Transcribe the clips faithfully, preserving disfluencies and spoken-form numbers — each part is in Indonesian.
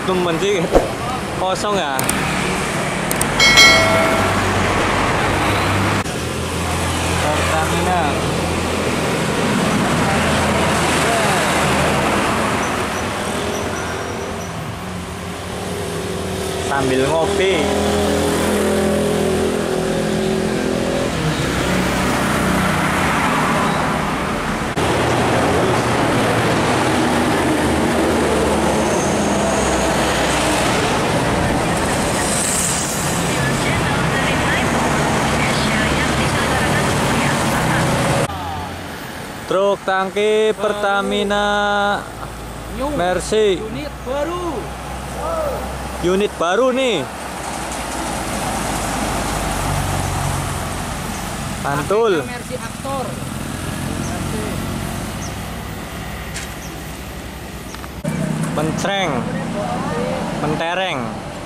temen sih kosong ya. Pertamina. Sambil ngopi. Truk tangki Pertamina Mercy. Unit baru. Unit baru nih. Mantul. Mercy Aktor. Mencreng. Mentereng.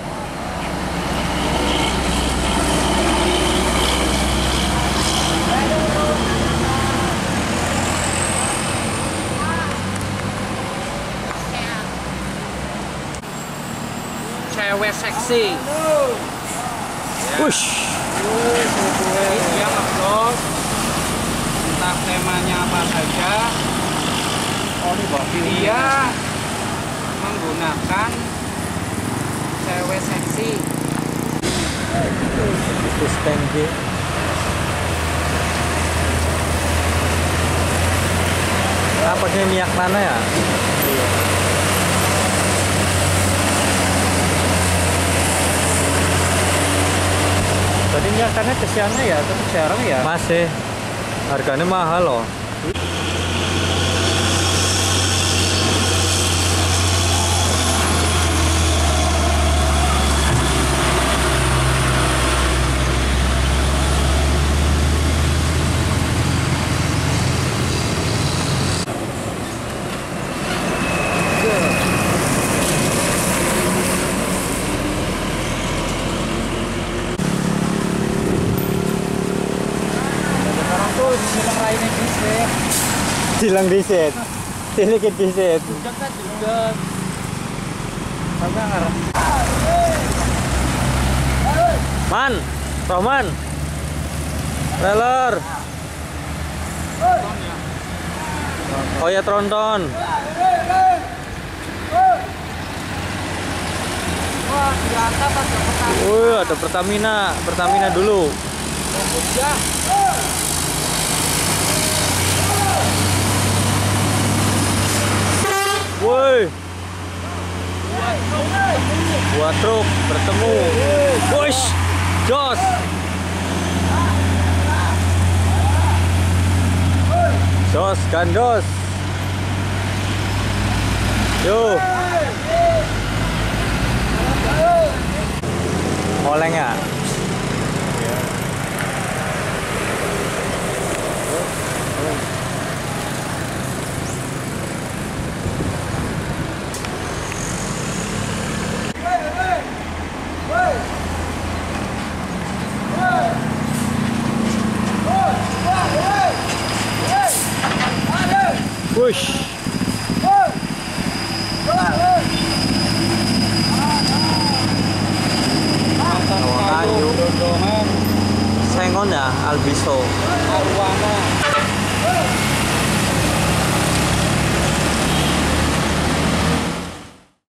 Cewek seksi. Wush. Dia ngeblog entah temanya apa saja. Oh, ini babi. Dia menggunakan cewek seksi. Itu stand-by. Apa sih minyak mana ya? Iya. Tadi minyakannya ke sana ya, tapi sekarang ya Masih. Harganya mahal loh. bilang lainnya bisa. Silang diset. Sedikit diset. Juga kan juga. Sampai ngarep. Man, Roman. Trailer. Oh ya tronton. Wah, di atas ada Pertamina. Wih, ada Pertamina, Pertamina dulu. Ya. Woi. Buat truk bertemu. Wush, jos. Jos gandos. Yo. Oleng ya? Push. Kayu. Sengon ya, Albiso. Arwana